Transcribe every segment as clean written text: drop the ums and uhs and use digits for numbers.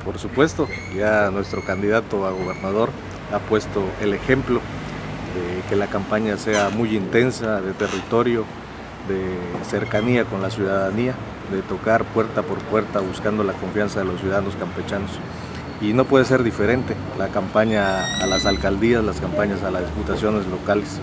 Por supuesto, ya nuestro candidato a gobernador ha puesto el ejemplo de que la campaña sea muy intensa, de territorio, de cercanía con la ciudadanía, de tocar puerta por puerta buscando la confianza de los ciudadanos campechanos. Y no puede ser diferente la campaña a las alcaldías, las campañas a las diputaciones locales.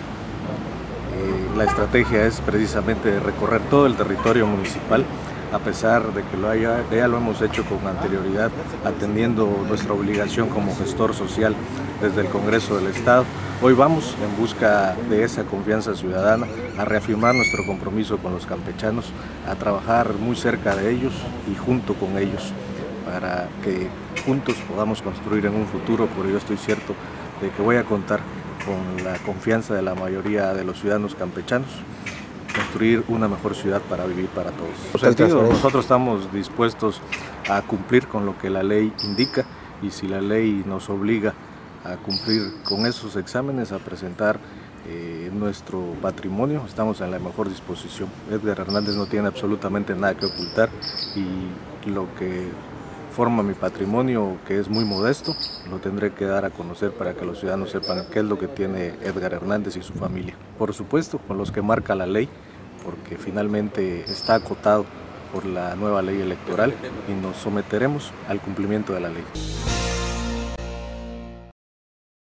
La estrategia es precisamente recorrer todo el territorio municipal, a pesar de que ya lo hemos hecho con anterioridad, atendiendo nuestra obligación como gestor social desde el Congreso del Estado. Hoy vamos en busca de esa confianza ciudadana, a reafirmar nuestro compromiso con los campechanos, a trabajar muy cerca de ellos y junto con ellos, para que juntos podamos construir en un futuro, porque yo estoy cierto de que voy a contar con la confianza de la mayoría de los ciudadanos campechanos, construir una mejor ciudad para vivir para todos. Nosotros estamos dispuestos a cumplir con lo que la ley indica, y si la ley nos obliga a cumplir con esos exámenes, a presentar nuestro patrimonio, estamos en la mejor disposición. Edgar Hernández no tiene absolutamente nada que ocultar, y lo que forma mi patrimonio, que es muy modesto, lo tendré que dar a conocer para que los ciudadanos sepan qué es lo que tiene Edgar Hernández y su familia. Por supuesto, con los que marca la ley, porque finalmente está acotado por la nueva ley electoral, y nos someteremos al cumplimiento de la ley.